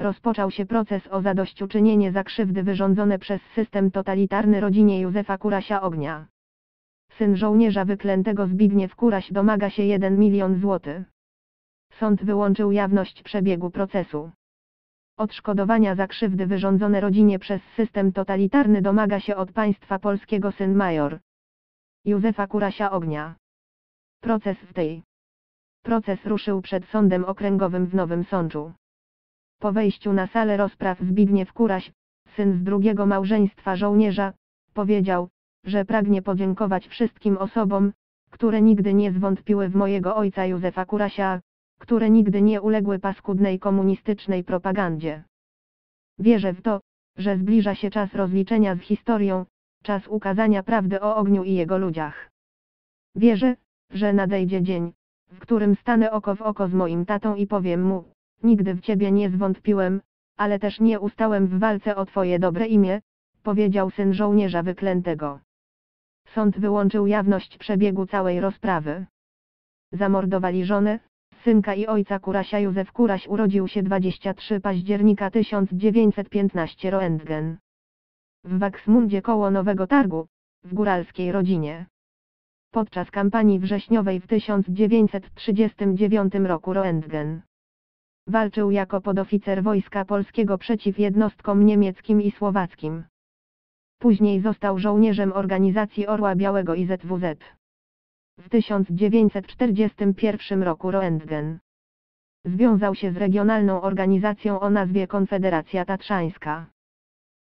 rozpoczął się proces o zadośćuczynienie za krzywdy wyrządzone przez system totalitarny rodzinie Józefa Kurasia-Ognia. Syn żołnierza wyklętego Zbigniew Kuraś domaga się 1 milion złotych. Sąd wyłączył jawność przebiegu procesu. Odszkodowania za krzywdy wyrządzone rodzinie przez system totalitarny domaga się od państwa polskiego syn major Józefa Kurasia-Ognia. Proces ruszył przed Sądem Okręgowym w Nowym Sączu. Po wejściu na salę rozpraw Zbigniew Kuraś, syn z drugiego małżeństwa żołnierza, powiedział, że pragnie podziękować wszystkim osobom, które nigdy nie zwątpiły w mojego ojca Józefa Kurasia, które nigdy nie uległy paskudnej komunistycznej propagandzie. Wierzę w to, że zbliża się czas rozliczenia z historią, czas ukazania prawdy o ogniu i jego ludziach. Wierzę, że nadejdzie dzień, w którym stanę oko w oko z moim tatą i powiem mu: nigdy w ciebie nie zwątpiłem, ale też nie ustałem w walce o twoje dobre imię, powiedział syn żołnierza wyklętego. Sąd wyłączył jawność przebiegu całej rozprawy. Zamordowali żonę, synka i ojca Kurasia. Józef Kuraś urodził się 23 października 1915 Roentgen. W Waksmundzie koło Nowego Targu, w góralskiej rodzinie. Podczas kampanii wrześniowej w 1939 roku Roentgen. Walczył jako podoficer Wojska Polskiego przeciw jednostkom niemieckim i słowackim. Później został żołnierzem organizacji Orła Białego i ZWZ. W 1941 roku Roentgen. Związał się z regionalną organizacją o nazwie Konfederacja Tatrzańska.